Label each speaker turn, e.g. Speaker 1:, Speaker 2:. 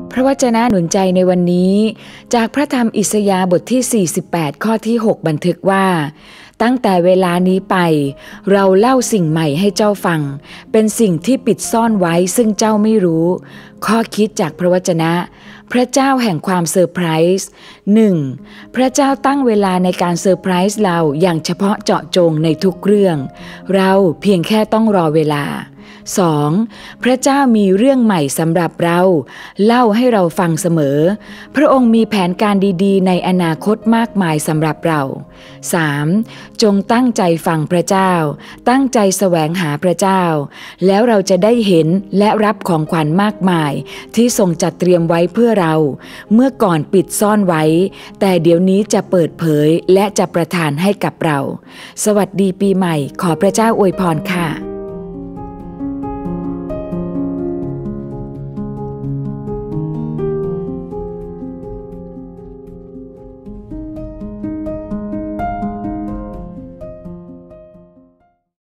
Speaker 1: พระวจนะหนุนใจในวันนี้จากพระธรรมอิสยาห์บทที่48ข้อที่6บันทึกว่าตั้งแต่เวลานี้ไปเราเล่าสิ่งใหม่ให้เจ้าฟังเป็นสิ่งที่ปิดซ่อนไว้ซึ่งเจ้าไม่รู้ข้อคิดจากพระวจนะพระเจ้าแห่งความเซอร์ไพรส์ 1. พระเจ้าตั้งเวลาในการเซอร์ไพรส์เราอย่างเฉพาะเจาะจงในทุกเรื่องเราเพียงแค่ต้องรอเวลา 2. พระเจ้ามีเรื่องใหม่สำหรับเราเล่าให้เราฟังเสมอพระองค์มีแผนการดีๆในอนาคตมากมายสำหรับเรา 3. จงตั้งใจฟังพระเจ้าตั้งใจแสวงหาพระเจ้าแล้วเราจะได้เห็นและรับของขวัญมากมายที่ทรงจัดเตรียมไว้เพื่อเราเมื่อก่อนปิดซ่อนไว้แต่เดี๋ยวนี้จะเปิดเผยและจะประทานให้กับเราสวัสดีปีใหม่ขอพระเจ้าอวยพรค่ะ